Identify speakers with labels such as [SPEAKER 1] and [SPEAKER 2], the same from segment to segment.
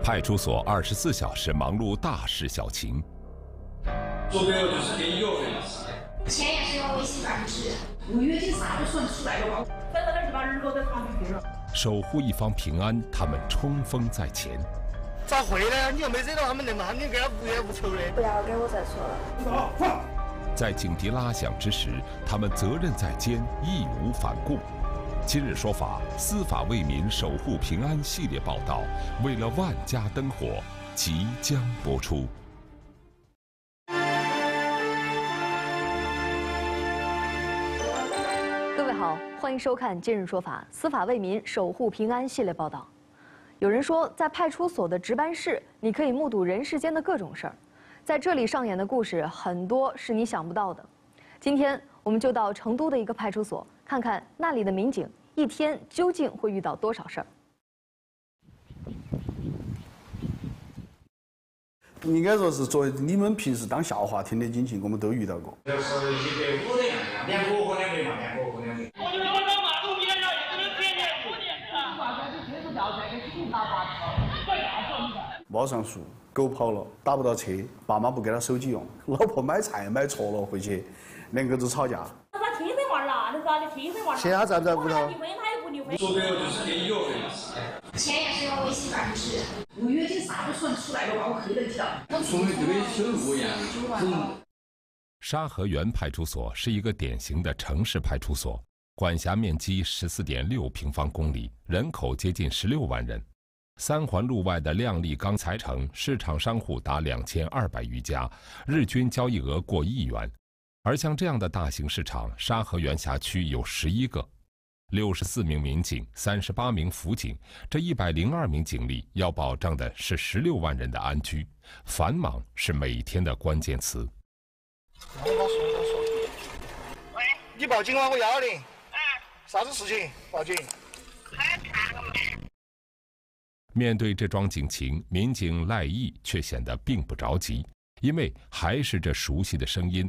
[SPEAKER 1] 派出所24小时忙碌大事小情。
[SPEAKER 2] 做朋友就是给医药费嘛。
[SPEAKER 3] 钱也是要微信转出去，5月的啥都算出来了吧？
[SPEAKER 4] 反正是把人落在旁边去了。
[SPEAKER 1] 守护一方平安，他们冲锋在前。
[SPEAKER 5] 咋会呢？你又没惹到他们那么，你跟他无冤无仇的。
[SPEAKER 6] 不要给我再说了。
[SPEAKER 1] 在警笛拉响之时，他们责任在肩，义无反顾。今日说法，司法为民，守护平安系列报道，为了万家灯火，即将播出。
[SPEAKER 7] 各位好，欢迎收看《今日说法》，司法为民，守护平安系列报道。有人说，在派出所的值班室，你可以目睹人世间的各种事儿。在这里上演的故事很多是你想不到的。今天我们就到成都的一个派出所，看看那里的民警一天究竟会遇到多少事儿。
[SPEAKER 8] 应该说是作为你们平时当笑话听的警情，我们都遇到过。
[SPEAKER 2] 要是150人，2个和2个嘛，2个和2个。
[SPEAKER 4] 我就说这马路边上也不能天天出点啊！把咱这车子掉这个警察把这啥说你看？
[SPEAKER 8] 猫上树，狗跑了，打不到车，爸妈不给他手机用，老婆买菜买错了回去，两个都吵架。
[SPEAKER 4] 他听生娃了，你咋的听生娃？
[SPEAKER 5] 现在在不在屋头？
[SPEAKER 4] 离婚他也不离婚。
[SPEAKER 2] 做朋友就是给医药费嘛。
[SPEAKER 3] 钱也是要微信转出去，5月的啥都算出来了吧？我黑了一条。
[SPEAKER 2] 说明这个收入一样。
[SPEAKER 1] 沙河源派出所是一个典型的城市派出所，管辖面积14.6平方公里，人口接近16万人。三环路外的靓丽钢材城，市场商户达2200余家，日均交易额过1亿元。而像这样的大型市场，沙河源辖区有11个，64名民警，38名辅警，这102名警力要保障的是16万人的安居，繁忙是每天的关键词。
[SPEAKER 5] 喂，你报警了，我120。啥子事情？报警。
[SPEAKER 1] 面对这桩警情，民警赖毅却显得并不着急，因为还是这熟悉的声音。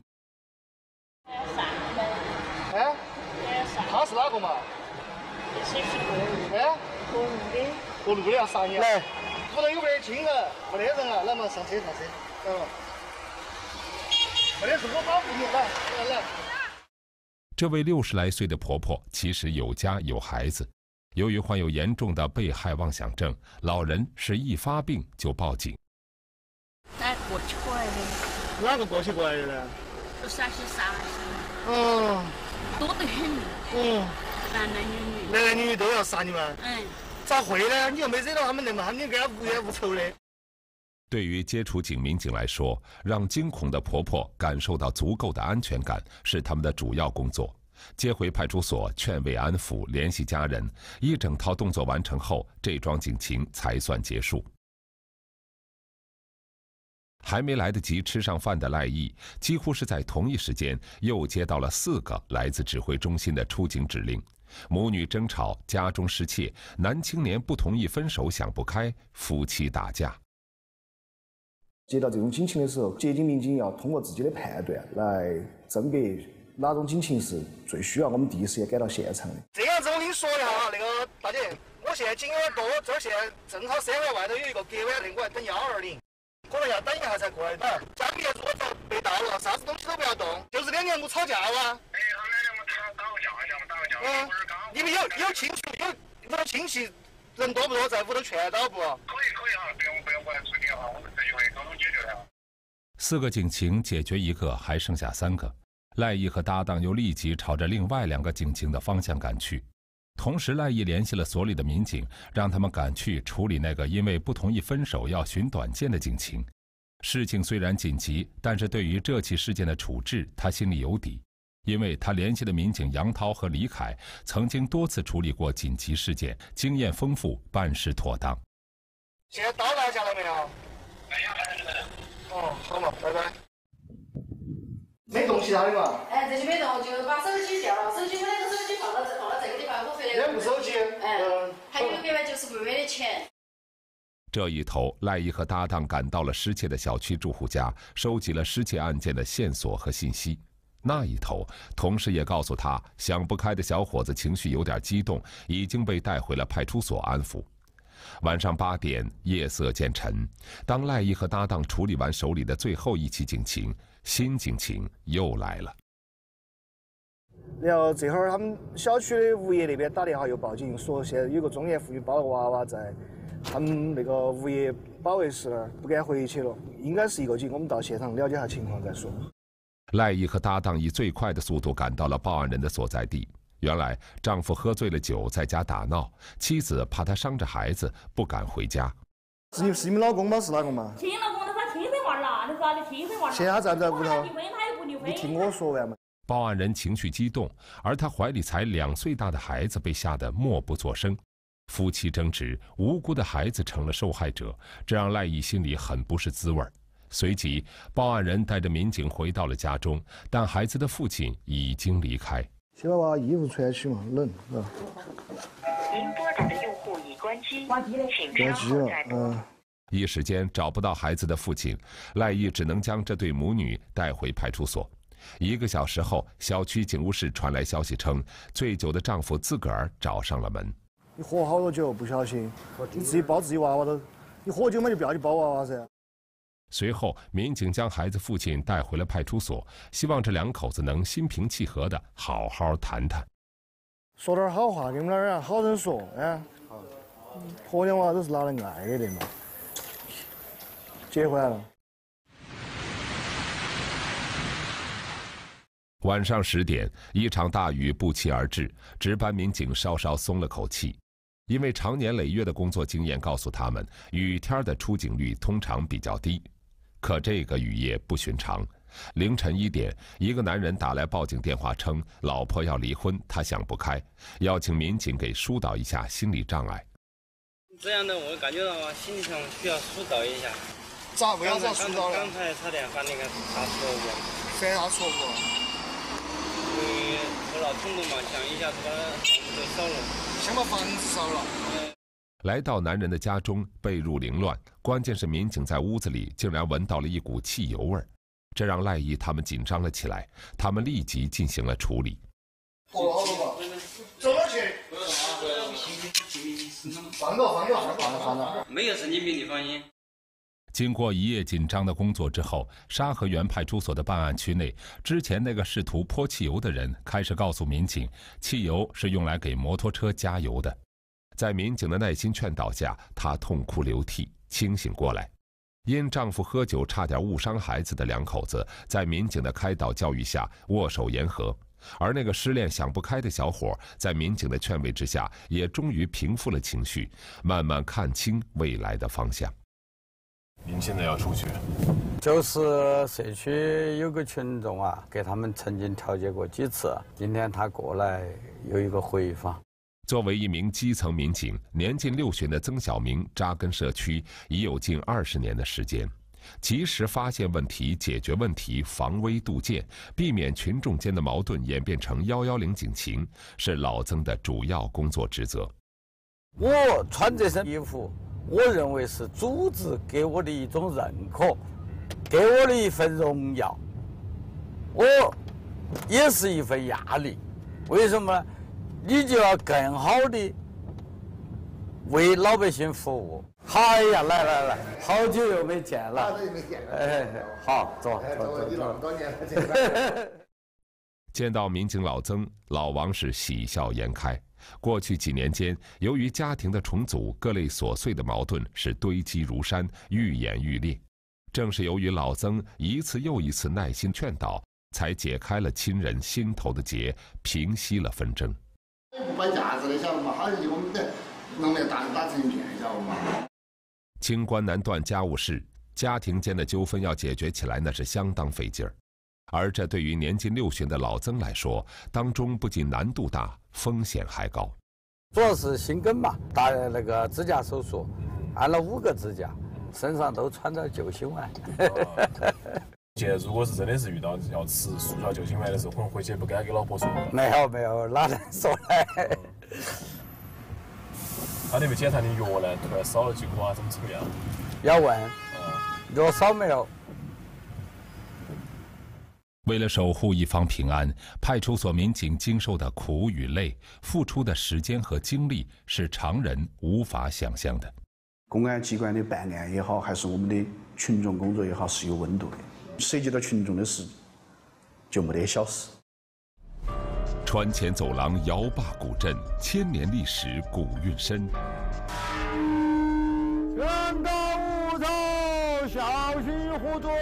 [SPEAKER 5] 哎，他是哪个嘛？
[SPEAKER 6] 谁是过路？
[SPEAKER 5] 哎，
[SPEAKER 6] 过路的。
[SPEAKER 5] 过路的要杀你。来，屋头有没得亲人？没得人啊，来嘛，上车上车，来嘛。没得事，我保护你，来。
[SPEAKER 1] 这位60来岁的婆婆其实有家有孩子，由于患有严重的被害妄想症，老人是一发病就报警。
[SPEAKER 6] 哪过去过来的？
[SPEAKER 5] 哪个过去过来的呢？
[SPEAKER 6] 都陕西沙溪。多得很。男女
[SPEAKER 5] 都要杀你们。咋会呢？你又没惹到他们那么，你跟他无冤无仇的。
[SPEAKER 1] 对于接触警民警来说，让惊恐的婆婆感受到足够的安全感是他们的主要工作。接回派出所，劝慰安抚，联系家人，一整套动作完成后，这桩警情才算结束。还没来得及吃上饭的赖毅，几乎是在同一时间又接到了4个来自指挥中心的出警指令：母女争吵，家中失窃，男青年不同意分手想不开，夫妻打架。
[SPEAKER 9] 接到这种警情的时候，接警民警要通过自己的判断来甄别哪种警情是最需要我们第一时间赶到现场的。
[SPEAKER 5] 这样子我跟你说一下啊，那个大姐，我现在警有点多，这儿现在正好3环外头有一个隔弯令，我还等120，可能要等一下才过来。家里面如果被盗了，啥子东西都不要动，就是2娘母吵架哇。
[SPEAKER 10] 他们2娘母打过架，
[SPEAKER 5] 你们有亲属有屋头亲戚人多不多，在屋头劝导不？可
[SPEAKER 10] 以哈，不用过来处理哈，我们这一回都能解决了。
[SPEAKER 1] 4个警情解决1个，还剩下3个。赖毅和搭档又立即朝着另外2个警情的方向赶去。同时，赖毅联系了所里的民警，让他们赶去处理那个因为不同意分手要寻短见的警情。事情虽然紧急，但是对于这起事件的处置，他心里有底，因为他联系的民警杨涛和李凯曾经多次处理过紧急事件，经验丰富，办事妥当。
[SPEAKER 5] 现在刀拿下来没有？
[SPEAKER 10] 没有。
[SPEAKER 5] 哦，好嘛，拜拜。没动其他的嘛？
[SPEAKER 3] 这些没动，就把手机掉了。手机我2个手机放到这个地方，我回来。
[SPEAKER 5] 2部手机。
[SPEAKER 3] 还有190个月的钱。
[SPEAKER 1] 这一头，赖毅和搭档赶到了失窃的小区住户家，收集了失窃案件的线索和信息。那一头，同事也告诉他，想不开的小伙子情绪有点激动，已经被带回了派出所安抚。 晚上8点，夜色渐沉。当赖毅和搭档处理完手里的最后一起警情，新警情又来了。
[SPEAKER 9] 然后这会儿他们小区的物业那边打电话又报警，说现在有个中年妇女抱了个娃娃在他们那个物业保卫室那儿，不敢回去了。应该是一个警，我们到现场了解下情况再说。
[SPEAKER 1] 赖毅和搭档以最快的速度赶到了报案人的所在地。原来丈夫喝醉了酒，在家打闹，妻子怕他伤着孩子，不敢回家。
[SPEAKER 9] 是你们老公吗？是哪个嘛？
[SPEAKER 6] 亲老公的，他亲生娃了，你说他亲生娃了。
[SPEAKER 9] 现在他在不在屋头？
[SPEAKER 6] 离婚他又不离婚。
[SPEAKER 9] 你听我说完嘛。
[SPEAKER 1] 报案人情绪激动，而他怀里才2岁大的孩子被吓得默不作声。夫妻争执，无辜的孩子成了受害者，这让赖毅心里很不是滋味。随即，报案人带着民警回到了家中，但孩子的父亲已经离开。
[SPEAKER 9] 先把娃衣服穿起嘛，冷啊。
[SPEAKER 11] 您拨打的用户已关机，请稍后再拨。
[SPEAKER 1] 一时间找不到孩子的父亲，赖毅只能将这对母女带回派出所。1个小时后，小区警务室传来消息称，醉酒的丈夫自个儿找上了门。
[SPEAKER 9] 你喝好多酒，不小心，你自己抱自己娃娃都，你喝酒嘛就不要去抱娃娃噻。
[SPEAKER 1] 随后，民警将孩子父亲带回了派出所，希望这2口子能心平气和地好好谈谈。
[SPEAKER 9] 说点好话，跟你们俩好生说啊。婆娘娃都是拿来爱的嘛。结婚了。
[SPEAKER 1] 晚上10点，一场大雨不期而至，值班民警稍稍松了口气。因为长年累月的工作经验告诉他们，雨天的出警率通常比较低。可这个雨夜不寻常。凌晨1点，一个男人打来报警电话称，老婆要离婚，他想不开，要请民警给疏导一下心理障碍。
[SPEAKER 12] 这样的我感觉到心理上需要疏导一下。
[SPEAKER 5] 为啥子要疏导呢？
[SPEAKER 12] 刚才差点把那个打错误。
[SPEAKER 5] 犯啥错误？
[SPEAKER 12] 因为头脑冲动嘛，想一下子把房子都烧了。
[SPEAKER 5] 想把房子烧了。
[SPEAKER 1] 来到男人的家中，被褥凌乱，关键是民警在屋子里竟然闻到了一股汽油味儿，这让赖毅他们紧张了起来。他们立即进行了处理。
[SPEAKER 5] 喝了好多吧？走哪去？放着。
[SPEAKER 12] 没有神经病，你放心。
[SPEAKER 1] 经过一夜紧张的工作之后，沙河源派出所的办案区内，之前那个试图泼汽油的人开始告诉民警，汽油是用来给摩托车加油的。在民警的耐心劝导下，她痛哭流涕，清醒过来。因丈夫喝酒差点误伤孩子的2口子，在民警的开导教育下握手言和。而那个失恋想不开的小伙，在民警的劝慰之下，也终于平复了情绪，慢慢看清未来的方向。
[SPEAKER 13] 您现在要出去？
[SPEAKER 14] 就是社区有个群众啊，给他们曾经调解过几次，今天他过来有一个回访。
[SPEAKER 1] 作为一名基层民警，年近60的曾小明扎根社区已有近20年的时间，及时发现问题、解决问题、防微杜渐，避免群众间的矛盾演变成110警情，是老曾的主要工作职责。
[SPEAKER 14] 我穿这身衣服，我认为是组织给我的一种认可，给我的一份荣耀，我也是一份压力。为什么呢？你就要更好的为老百姓服务。哎呀，来，好久又没见了。好，走。
[SPEAKER 1] 见到民警老曾，老王是喜笑颜开。过去几年间，由于家庭的重组，各类琐碎的矛盾是堆积如山，愈演愈烈。正是由于老曾一次又一次耐心劝导，才解开了亲人心头的结，平息了纷争。
[SPEAKER 5] 不摆架子的，晓得嘛？好像就我们这弄得打成一片，晓得嘛？
[SPEAKER 1] 清官难断家务事，家庭间的纠纷要解决起来，那是相当费劲儿。而这对于年近60的老曾来说，当中不仅难度大，风险还高。
[SPEAKER 14] 主要是心梗嘛，打那个指甲手术，按了5个指甲，身上都穿着救心丸。
[SPEAKER 13] 现在如果是真的是遇到要吃速效救心丸的时候，可能回去不敢给老婆说。
[SPEAKER 14] 没有，哪能说呢？
[SPEAKER 13] 他那边检查你药呢，突然少了几颗啊，怎么怎么样？
[SPEAKER 14] 要问，药少没有？
[SPEAKER 1] 为了守护一方平安，派出所民警经受的苦与累，付出的时间和精力是常人无法想象的。
[SPEAKER 8] 公安机关的办案也好，还是我们的群众工作也好，是有温度的。涉及到群众的事，就没得小事。
[SPEAKER 1] 川前走廊摇坝古镇，1000年历史，古韵深。
[SPEAKER 15] 人到无头，小心互助。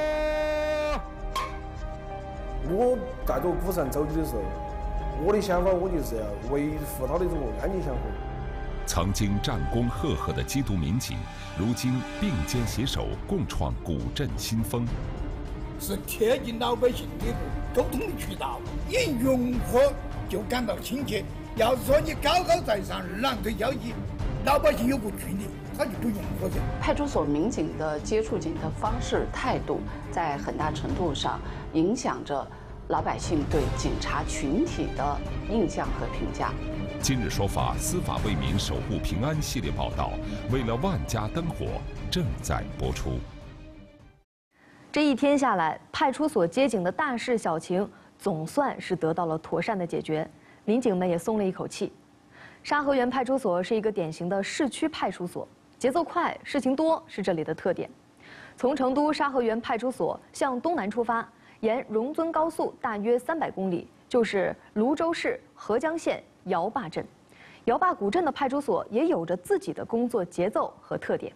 [SPEAKER 9] 我带着古城走的时候，我的想法我就是要维护它的这个安全祥和。
[SPEAKER 1] 曾经战功赫赫的缉毒民警，如今并肩携手，共创古镇新风。
[SPEAKER 16] 是贴近老百姓的沟通的渠道，引用户就感到亲切。要是说你高高在上，狼推交椅，老百姓有个距离，他就不用活着。
[SPEAKER 17] 派出所民警的接触警的方式、态度，在很大程度上影响着老百姓对警察群体的印象和评价。
[SPEAKER 1] 今日说法，司法为民，守护平安系列报道，为了万家灯火，正在播出。
[SPEAKER 7] 这一天下来，派出所接警的大事小情总算是得到了妥善的解决，民警们也松了一口气。沙河源派出所是一个典型的市区派出所，节奏快，事情多是这里的特点。从成都沙河源派出所向东南出发，沿荣遵高速大约300公里，就是泸州市合江县摇坝镇。摇坝古镇的派出所也有着自己的工作节奏和特点。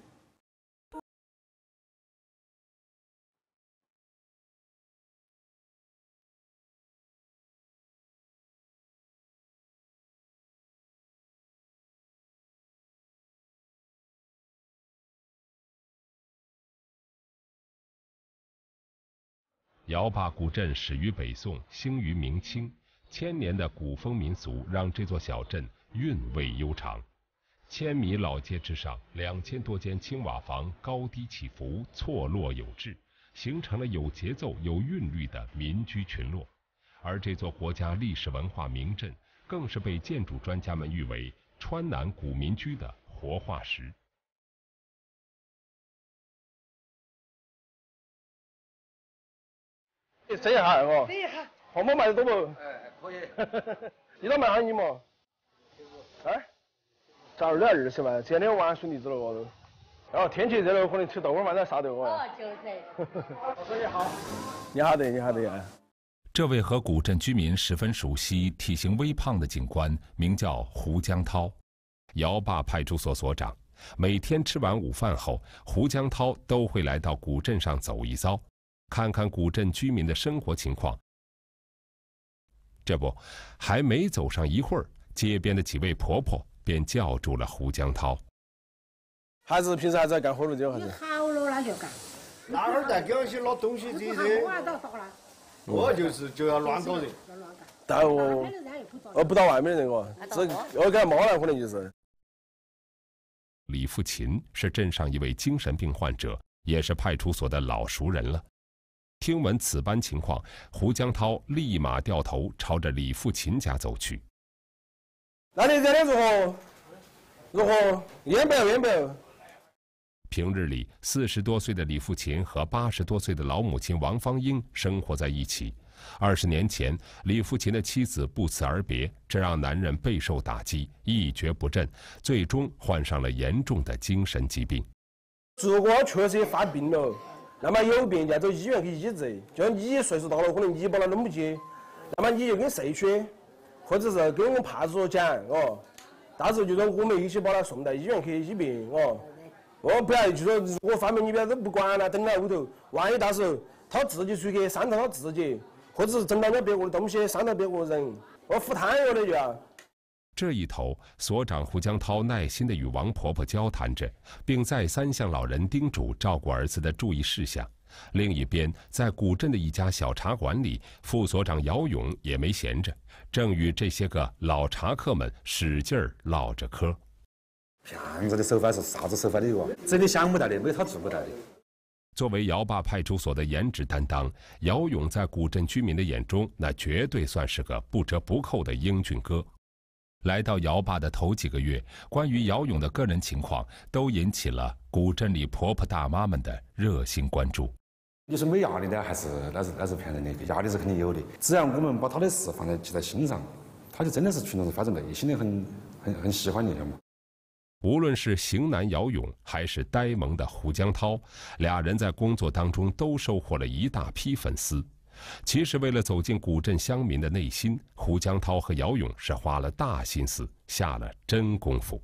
[SPEAKER 1] 摇坝古镇始于北宋，兴于明清，1000年的古风民俗让这座小镇韵味悠长。1000米老街之上，2000多间青瓦房高低起伏，错落有致，形成了有节奏、有韵律的民居群落。而这座国家历史文化名镇，更是被建筑专家们誉为川南古民居的活化石。
[SPEAKER 15] 这一下哦，
[SPEAKER 16] 这一下，
[SPEAKER 15] 红包卖得多不？
[SPEAKER 16] 哎，可以。
[SPEAKER 15] 你都卖啥你嘛？哎，咋2.20嘛？今天玩水泥子了哦。然后天气热了，可能吃豆腐饭在啥的哦。
[SPEAKER 6] 哦，就是。
[SPEAKER 16] 老师你好。
[SPEAKER 15] 你好的，你好的。
[SPEAKER 1] 这位和古镇居民十分熟悉、体型微胖的警官，名叫胡江涛，摇坝派出所所长。每天吃完午饭后，胡江涛都会来到古镇上走一遭，看看古镇居民的生活情况。这不，还没走上一会儿，街边的几位婆婆便叫住了胡江涛。
[SPEAKER 15] 还是平时还在干活路就还是？
[SPEAKER 16] 好了，那就干。
[SPEAKER 5] 那会儿在给我些拿东西这些，我就要乱搞人。
[SPEAKER 15] 但我不到外面的人哦，我给他猫来可能就是。
[SPEAKER 1] 李富琴是镇上一位精神病患者，也是派出所的老熟人了。听闻此般情况，胡江涛立马掉头朝着李富琴家走去。
[SPEAKER 15] 那你这里如何？烟不要？
[SPEAKER 1] 平日里，40多岁的李富琴和80多岁的老母亲王芳英生活在一起。20年前，李富琴的妻子不辞而别，这让男人备受打击，一蹶不振，最终患上了严重的精神疾病。
[SPEAKER 15] 如果确实发病了，那么有病要走医院去医治。就像你岁数大了，可能医保了弄不起，那么你就跟社区，或者是跟我们派出所讲哦，到时候就说我们一起把他送到医院去医病哦。我不要就说，如果方面你不要都不管了，等在屋头，万一到时候他自己出去伤到他自己，或者是整到了别个的东西，伤到别个人，我负担了的就要。
[SPEAKER 1] 这一头，所长胡江涛耐心地与王婆婆交谈着，并再三向老人叮嘱照顾儿子的注意事项。另一边，在古镇的一家小茶馆里，副所长姚勇也没闲着，正与这些个老茶客们使劲儿唠着嗑。
[SPEAKER 18] 骗子的手法是啥子手法的哟？真的想不到的，没他做不到的。
[SPEAKER 1] 作为摇坝派出所的颜值担当，姚勇在古镇居民的眼中，那绝对算是个不折不扣的英俊哥。来到摇坝的头几个月，关于姚勇的个人情况都引起了古镇里婆婆大妈们的热心关注。
[SPEAKER 18] 你说没压力呢，还是那是骗人的，压力是肯定有的。只要我们把他的事记在心上，他就真的是群众是发自内心的很喜欢你了嘛。
[SPEAKER 1] 无论是型男姚勇还是呆萌的胡江涛，俩人在工作当中都收获了一大批粉丝。其实为了走进古镇乡民的内心，胡江涛和姚勇是花了大心思，下了真功夫。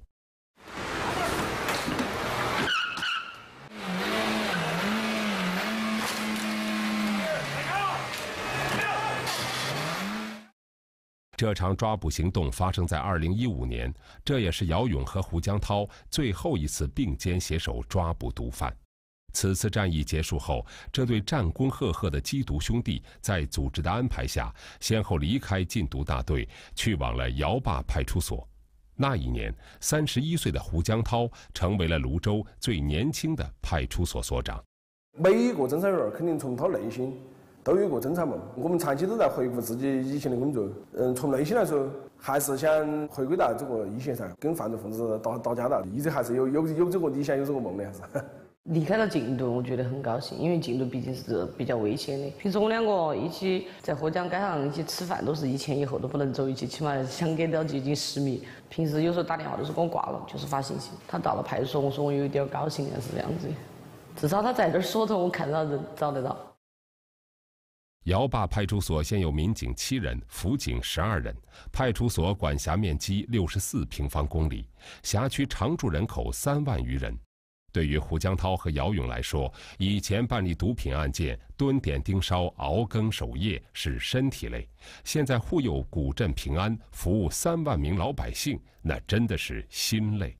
[SPEAKER 1] 这场抓捕行动发生在2015年，这也是姚勇和胡江涛最后一次并肩携手抓捕毒贩。此次战役结束后，这对战功赫赫的缉毒兄弟在组织的安排下，先后离开禁毒大队，去往了姚坝派出所。那一年，31岁的胡江涛成为了泸州最年轻的派出所所长。
[SPEAKER 15] 每一个侦查员肯定从他内心都有一个侦查梦，我们长期都在回顾自己以前的工作。从内心来说，还是想回归到这个一线上，跟犯罪分子打交道，一直还是有这个理想，有这个梦的，还是。
[SPEAKER 19] 离开了禁毒，我觉得很高兴，因为禁毒毕竟是比较危险的。平时我们两个一起在合江街上一起吃饭，都是一前一后都不能走一起，起码相隔到接近10米。平时有时候打电话都是给我挂了，就是发信息。他到了派出所，我说我有一点高兴，是这样子的。至少他在这儿锁头，我看到人找得到。
[SPEAKER 1] 姚坝派出所现有民警7人，辅警12人，派出所管辖面积64平方公里，辖区常住人口3万余人。对于胡江涛和姚勇来说，以前办理毒品案件，蹲点盯梢、熬更守夜是身体累，现在护佑古镇平安，服务3万名老百姓，那真的是心累。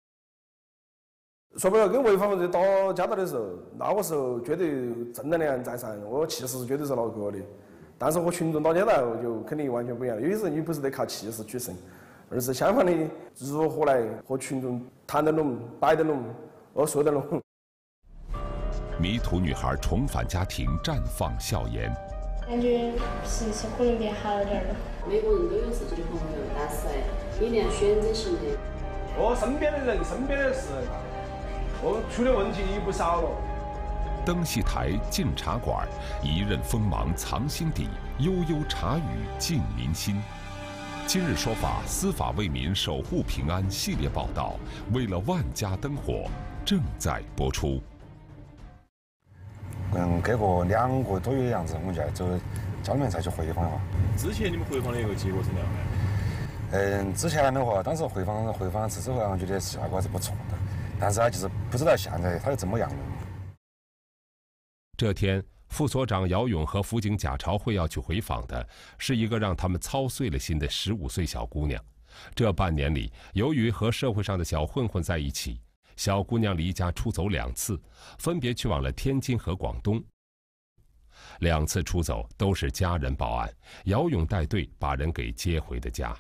[SPEAKER 15] 说白了，跟违法分子打交道的时候，那个时候绝对正能量在上，我气势绝对是牢固的。但是和群众打交道就肯定完全不一样了。有些时候你不是得靠气势取胜，而是相反的，如何来和群众谈得拢、摆得拢、说得拢。
[SPEAKER 1] 迷途女孩重返家庭，绽放笑颜。
[SPEAKER 20] 感觉形势可能变好了点了。
[SPEAKER 17] 每个人都有自己的朋友，但是一定要选择性的。
[SPEAKER 15] 我身边的人、身边的事。我出的问题也不少了。
[SPEAKER 1] 登戏台进茶馆，一任锋芒藏心底，悠悠茶语静民心。今日说法，司法为民守护平安系列报道，为了万家灯火，正在播出。
[SPEAKER 18] 给个2个多月的样子，我们就要走家里面再去回访了。
[SPEAKER 13] 之前你们回访的一个结果怎么样？
[SPEAKER 18] 之前的话，当时回访一次之后，我觉得效果还是不错的。但是就是不知道现在他是怎么样的。
[SPEAKER 1] 这天，副所长姚勇和辅警贾朝会要去回访的是一个让他们操碎了心的15岁小姑娘。这半年里，由于和社会上的小混混在一起，小姑娘离家出走2次，分别去往了天津和广东。2次出走都是家人报案，姚勇带队把人给接回的家。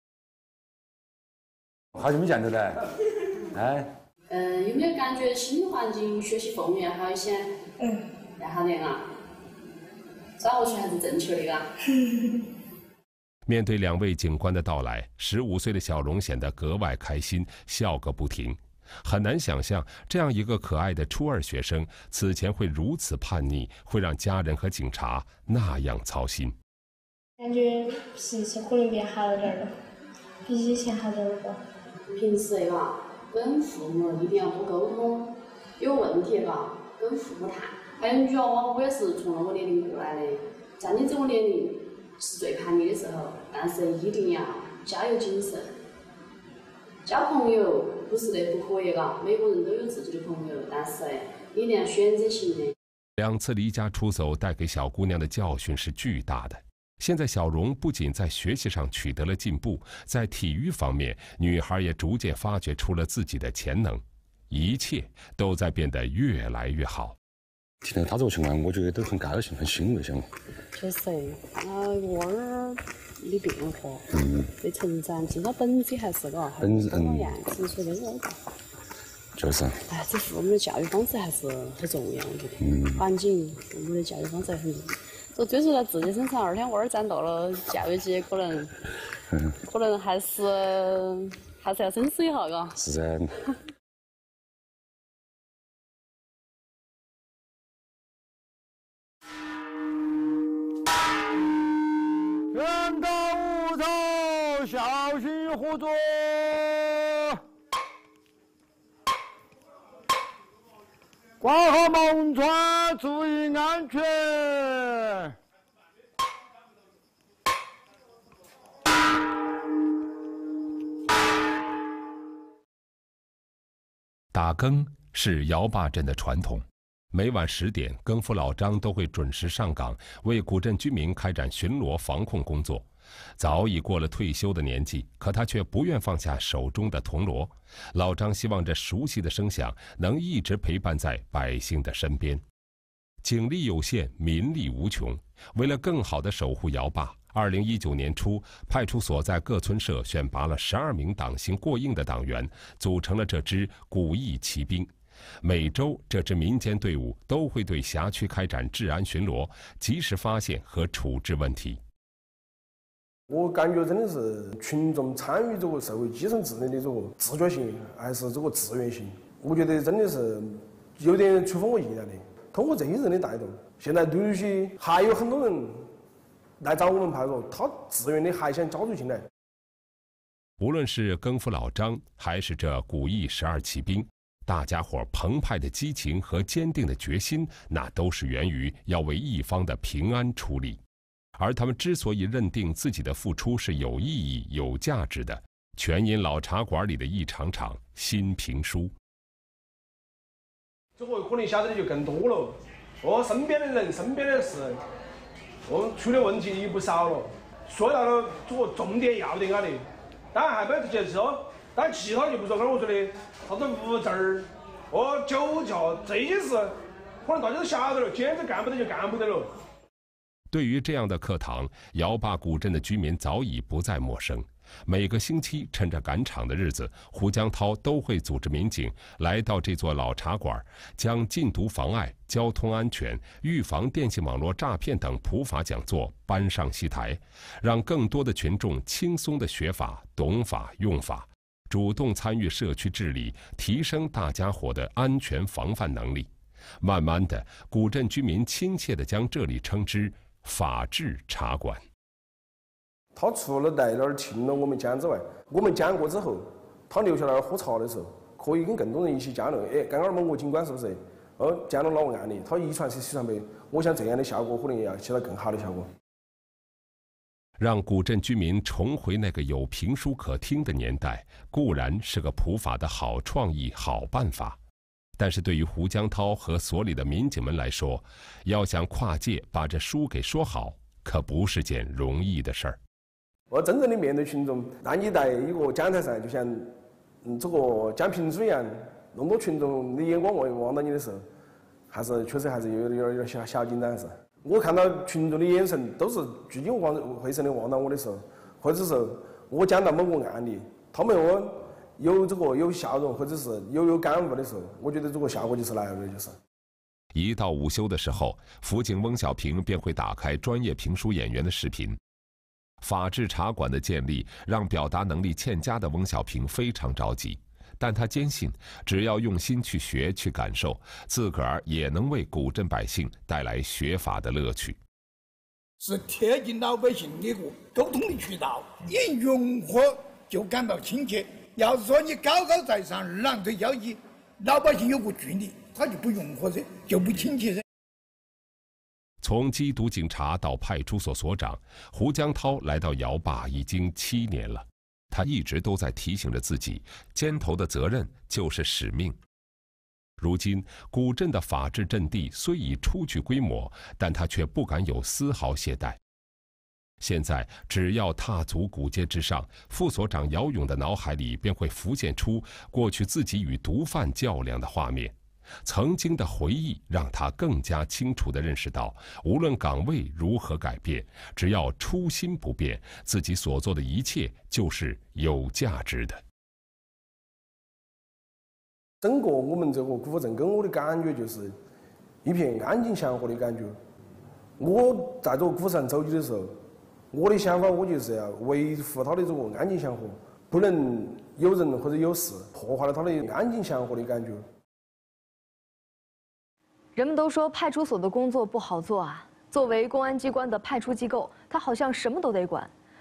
[SPEAKER 18] 好久没见着了，哎。
[SPEAKER 17] 有没有感觉新的环境学习氛围要好一些？要好点啊！抓过去还是正确的嘎。
[SPEAKER 1] 面对2位警官的到来，15岁的小荣显得格外开心，笑个不停。很难想象，这样一个可爱的初2学生，此前会如此叛逆，会让家人和警察那样操心。
[SPEAKER 20] 感觉脾气可能变好了点了，比以前好点了吧。
[SPEAKER 17] 平时嘎。跟父母一定要多沟通，有问题吧，跟父母谈。还有女娃娃，我也是从那个年龄过来的，在你这个年龄是最叛逆的时候，但是一定要加油谨慎。交朋友不是得不可以嘎，每个人都有自己的朋友，但是一定要选择性的。
[SPEAKER 1] 2次离家出走带给小姑娘的教训是巨大的。现在小荣不仅在学习上取得了进步，在体育方面，女孩也逐渐发掘出了自己的潜能，一切都在变得越来越好。
[SPEAKER 18] 听到他这个情况，我觉得都很高兴，很欣慰，想。
[SPEAKER 6] 确实，娃儿的变化，的成长，至少本质还是个很样子，说的我。
[SPEAKER 18] 就是。
[SPEAKER 6] 哎，这父母的教育方式还是很重要，我觉得。环境，父母的教育方式很重要。说追溯到自己身上，2天娃儿长大了，教育局可能还是要深思一下，嘎。
[SPEAKER 18] 是噻。
[SPEAKER 14] 合作。挂好门窗，注意安全。
[SPEAKER 1] 打更是姚坝镇的传统，每晚10点，更夫老张都会准时上岗，为古镇居民开展巡逻防控工作。早已过了退休的年纪，可他却不愿放下手中的铜锣。老张希望这熟悉的声响能一直陪伴在百姓的身边。警力有限，民力无穷，为了更好地守护姚坝，2019年初，派出所在各村社选拔了12名党性过硬的党员，组成了这支古义骑兵。每周，这支民间队伍都会对辖区开展治安巡逻，及时发现和处置问题。
[SPEAKER 15] 我感觉真的是群众参与这个社会基层治理的这个自觉性，还是这个自愿性，我觉得真的是有点出乎我意料的。通过这些人的带动，现在陆续还有很多人来找我们派出所，他自愿的还想加入进来。
[SPEAKER 1] 无论是更夫老张，还是这古义12骑兵，大家伙澎湃的激情和坚定的决心，那都是源于要为一方的平安出力。而他们之所以认定自己的付出是有意义、有价值的，全因老茶馆里的一场场新评书。
[SPEAKER 15] 之后可能晓得的就更多了，身边的人、身边的事，出的问题也不少了。说到了这个重点要点啊的，当然还不要就是说，当然其他就不说，刚才我说的啥子无证酒驾这些事，可能大家都晓得了，坚持干不得就干不得了。
[SPEAKER 1] 对于这样的课堂，姚坝古镇的居民早已不再陌生。每个星期趁着赶场的日子，胡江涛都会组织民警来到这座老茶馆，将禁毒妨碍、交通安全、预防电信网络诈骗等普法讲座搬上戏台，让更多的群众轻松地学法、懂法、用法，主动参与社区治理，提升大家伙的安全防范能力。慢慢的，古镇居民亲切地将这里称之法治茶馆。
[SPEAKER 15] 他除了在那儿听了我们讲之外，我们讲过之后，他留下来喝茶的时候，可以跟更多人一起交流。刚刚某个警官是不是？讲了哪个案例，他一传十，十传百。我想这样的效果可能要起到更好的效果。
[SPEAKER 1] 让古镇居民重回那个有评书可听的年代，固然是个普法的好创意、好办法。但是对于胡江涛和所里的民警们来说，要想跨界把这书给说好，可不是件容易的事儿。
[SPEAKER 15] 我真正的面对群众，当你在一个讲台上，就像这个讲评书一样，那么多群众的眼光望到你的时候，确实还是有点小紧张。是，我看到群众的眼神都是聚精会神的望到我的时候，或者是我讲到某个案例，他们有笑容，或者是有感悟的时候，我觉得这个效果就是来了，就是。
[SPEAKER 1] 一到午休的时候，辅警翁小平便会打开专业评书演员的视频。法治茶馆的建立让表达能力欠佳的翁小平非常着急，但他坚信，只要用心去学、去感受，自个儿也能为古镇百姓带来学法的乐趣。
[SPEAKER 16] 是贴近老百姓的一个沟通的渠道，你用户就感到亲切。要是说你高高在上、狼推交椅，老百姓有个距离，他就不用噻，就不亲切噻。
[SPEAKER 1] 从缉毒警察到派出所所长，胡江涛来到姚坝已经7年了。他一直都在提醒着自己，肩头的责任就是使命。如今，古镇的法治阵地虽已初具规模，但他却不敢有丝毫懈怠。现在，只要踏足古街之上，副所长姚勇的脑海里便会浮现出过去自己与毒贩较量的画面。曾经的回忆让他更加清楚地认识到，无论岗位如何改变，只要初心不变，自己所做的一切就是有价值的。
[SPEAKER 15] 整个我们这个古府镇给我的感觉就是一片安静祥和的感觉。我在这个古镇走起的时候，我的想法我就是要维护它的这个安静祥和，不能有人或者有事破坏了它的安静祥和的感觉。
[SPEAKER 7] 人们都说派出所的工作不好做啊。作为公安机关的派出机构，它好像什么都得管。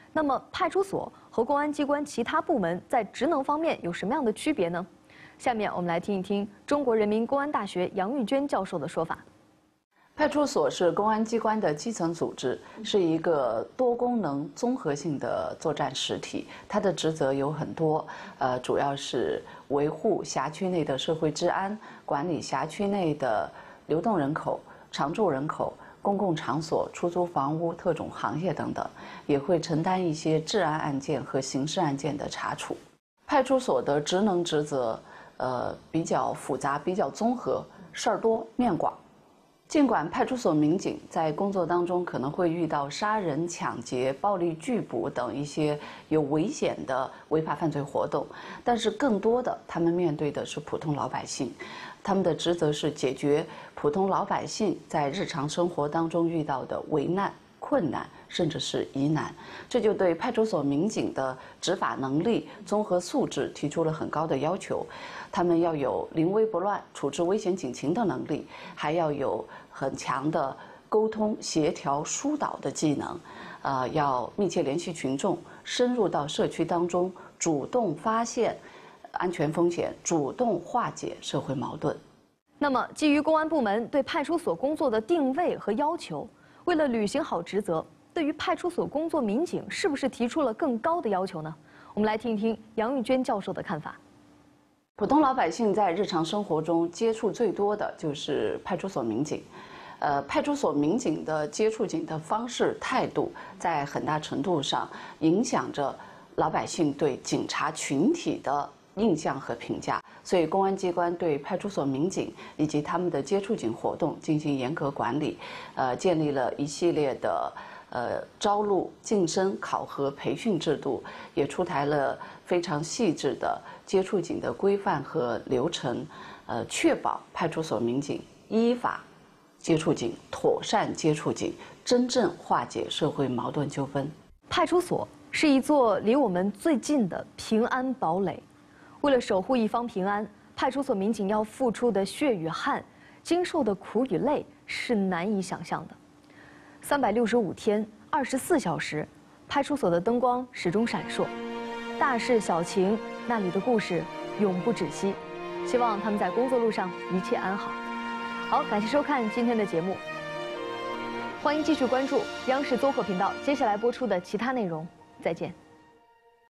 [SPEAKER 7] 那么，派出所和公安机关其他部门在职能方面有什么样的区别呢？下面我们来听一听中国人民公安大学杨玉娟教授的说法。
[SPEAKER 21] 派出所是公安机关的基层组织，是一个多功能综合性的作战实体。它的职责有很多，主要是维护辖区内的社会治安，管理辖区内的流动人口、常住人口、公共场所、出租房屋、特种行业等等，也会承担一些治安案件和刑事案件的查处。派出所的职能职责，比较复杂，比较综合，事儿多，面广。尽管派出所民警在工作当中可能会遇到杀人、抢劫、暴力拒捕等一些有危险的违法犯罪活动，但是更多的他们面对的是普通老百姓，他们的职责是解决普通老百姓在日常生活当中遇到的危难、困难，甚至是疑难，这就对派出所民警的执法能力、综合素质提出了很高的要求。他们要有临危不乱、处置危险警情的能力，还要有很强的沟通、协调、疏导的技能，要密切联系群众，深入到社区当中，主动发现安全风险，主动化解社会矛盾。
[SPEAKER 7] 那么，基于公安部门对派出所工作的定位和要求，为了履行好职责，对于派出所工作民警是不是提出了更高的要求呢？我们来听一听杨玉娟教授的看法。
[SPEAKER 21] 普通老百姓在日常生活中接触最多的就是派出所民警，派出所民警的接触警的方式、态度，在很大程度上影响着老百姓对警察群体的印象和评价。所以，公安机关对派出所民警以及他们的接触警活动进行严格管理，建立了一系列的招录、晋升、考核、培训制度，也出台了非常细致的接触警的规范和流程，确保派出所民警依法接触警、妥善接触警，真正化解社会矛盾纠纷。
[SPEAKER 7] 派出所是一座离我们最近的平安堡垒，为了守护一方平安，派出所民警要付出的血与汗、经受的苦与累是难以想象的。365天，24小时，派出所的灯光始终闪烁，大事小情，那里的故事永不止息。希望他们在工作路上一切安好。好，感谢收看今天的节目，欢迎继续关注央视综合频道接下来播出的其他内容。再见。